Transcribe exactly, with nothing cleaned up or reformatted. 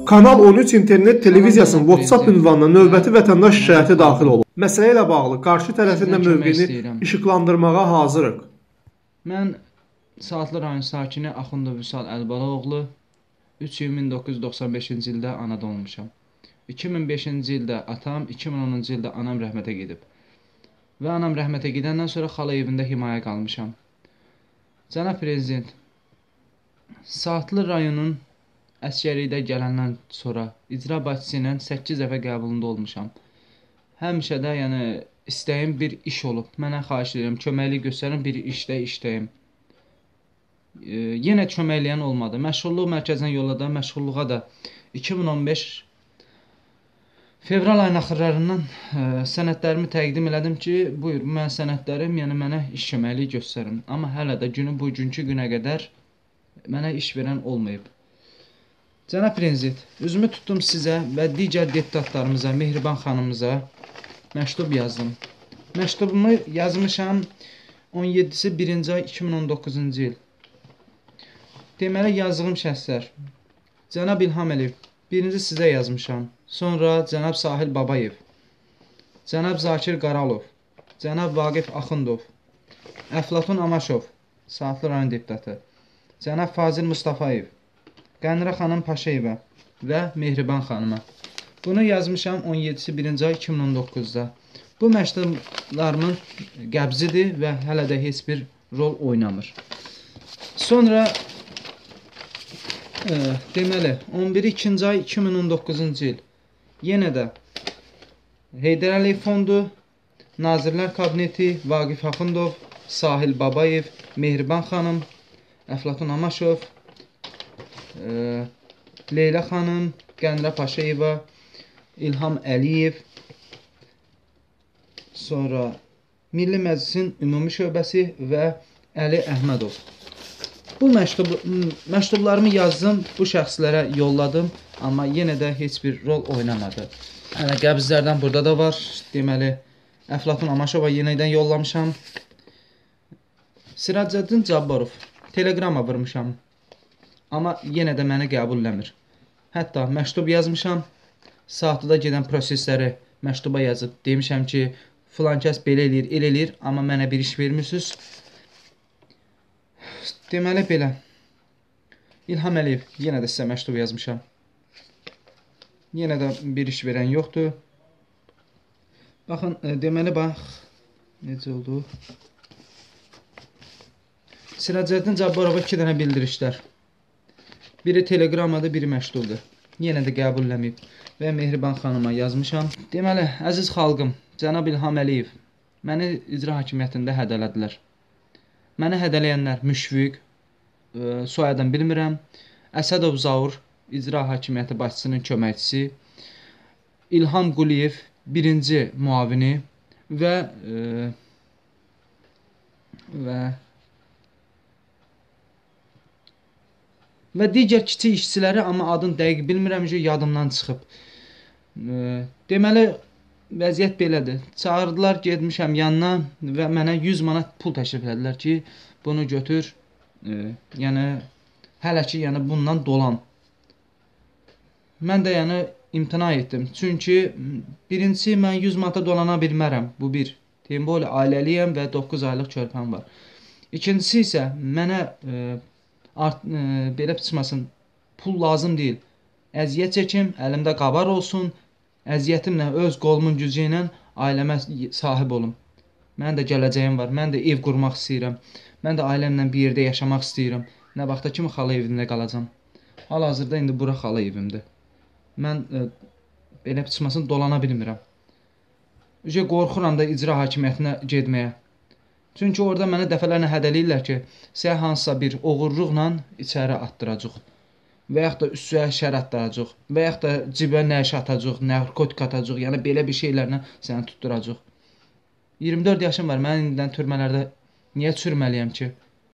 Kanal on üç internet televiziyasının WhatsApp ünvanına növbəti vətəndaş şikayəti daxil olub. Məsələ ilə bağlı qarşı tərəfində mövqeyini işıqlandırmağa hazırıq. Mən Saatlı rayon sakini Axundov Vüsal Əlibaloğlu üç iyun min doqquz yüz doxsan beşinci ildə anadan olmuşam. iki min beşinci ildə atam, iki min onuncu ildə anam rəhmətə gedib. Və anam rəhmətə gedəndən sonra xala evində himayə qalmışam. Cənab Prezident, Saatlı rayonun əsgərlikdə gələndən sonra icra başçısı ilə səkkiz dəfə qəbulunda olmuşam. Həmişə də yəni istəyim bir iş olub. Mənə xahiş edirəm, köməklik göstərin, bir işdə işləyim. E, yenə köməkləyən olmadı. Məşğulluq mərkəzinə yolladım, məşğulluğa da iki min on beş fevral ayının axırlarından e, sənədlərimi təqdim elədim ki, buyur, mən sənədlərim, yəni mənə iş köməkliyi göstərin. Amma hələ də günü bugünkü günə qədər mənə iş verən olmayıb. Cənab Prezident, üzümü tutdum sizə və digər deputatlarımıza, Mehriban xanımıza məktub yazdım. Məktubumu yazmışam on yeddisi birinci ay iki min on doqquzuncu il. Deməli, yazdığım şəxslər Cənab İlham Əliyev, birinci sizə yazmışam. Sonra Cənab Sahil Babayev, Cənab Zakir Qaralov, Cənab Vaqif Axundov, Əflatun Amaşov, Saatlı rayon deputatı, Cənab Fazil Mustafayev, Qənirə xanım Paşayeva və Mehriban xanıma. Bunu yazmışam on yeddisi birinci ay iki min on doqquzda. Bu məktublarımın qəbzidir və hələ də heç bir rol oynamır. Sonra e, deməli on bir ikinci ay iki min on doqquzuncu il yenə də Heydər Əliyev Fondu, Nazirlər Kabineti, Vaqif Axundov, Sahil Babayev, Mehriban xanım, Əflatun Amaşov, e, Leyla xanım, Qənirə Paşayeva, İlham Əliyev, sonra Milli Məclisin Ümumi Şöbəsi və Əli Əhmədov. Bu məktub, məktublarımı yazdım, bu şəxslərə yolladım, amma yenə də heç bir rol oynamadı. Yəni, qəbzlərdən burada da var. Deməli, Əflatun Amaşova yenidən yollamışam. Siracəddin Cabbarov, telegrama vurmuşam, amma yenə də məni qəbulləmir. Hətta məktub yazmışam, saatlıda gedən prosesləri məktuba yazıb. Demişəm ki, filan kəs belə eləyir, el eləyir, amma mənə bir iş vermirsiniz. Deməli, belə. İlham Əliyev, yenə də sizə məktub yazmışam. Yenə də bir iş verən yoxdur. Baxın, e, deməli, bax, necə oldu? Siracəddin Cabbarova iki dənə bildirişlər. Biri telegramadır, biri məktubdur. Yenə də qəbulləməyib və Mehriban xanıma yazmışam. Deməli, əziz xalqım, Cənab İlham Əliyev, məni icra hakimiyyətində hədələdilər. Məni hədələyənlər Müşfiq, e, soyadan bilmirəm, Əsədov Zaur, icra hakimiyyəti başçısının köməkçisi, İlham Quliyev, birinci muavini və e, və və digər kiçik işçiləri, amma adını dəqiq bilmirəm ki, yadımdan çıxıb. E, deməli, vəziyyət belədir. Çağırdılar, getmişəm yanına və mənə yüz manat pul təklif edilər ki, bunu götür, e, yəni, hələ ki, yəni, bundan dolan. Mən də, yəni, imtina etdim. Çünki, birincisi, mən yüz manata dolana bilmərəm, bu bir. Deyim, böyle ailəliyəm və doqquz aylıq körpəm var. İkincisi isə, mənə e, art, e, belə çıxmasın, pul lazım deyil. Əziyyət çəkim, əlimdə qabar olsun, əziyyətimlə, öz qolumun gücü ilə ailəmə sahib olum. Mən də gələcəyim var, mən də ev qurmaq istəyirəm. Mən də ailəmlə bir yerdə yaşamaq istəyirəm. Nə vaxta kimi xala evində qalacam. Hal-hazırda indi bura xala evimdir. Mən e, belə çıxmasın, dolana bilmirəm. Ücə qorxuram da icra hakimiyyətinə getməyə. Çünki orada mənə dəfələrlə hədələyirlər ki, sən hansısa bir oğurluqla içəri atdıracaq. Və yaxud da üstüyə şər atdıracaq. Və yaxud da cibə nəşə atacaq, narkotik atacaq. Yəni, belə bir şeylərlə səni tutturacaq. iyirmi dörd yaşım var, mən indidən türmələrdə niyə çürməliyəm ki?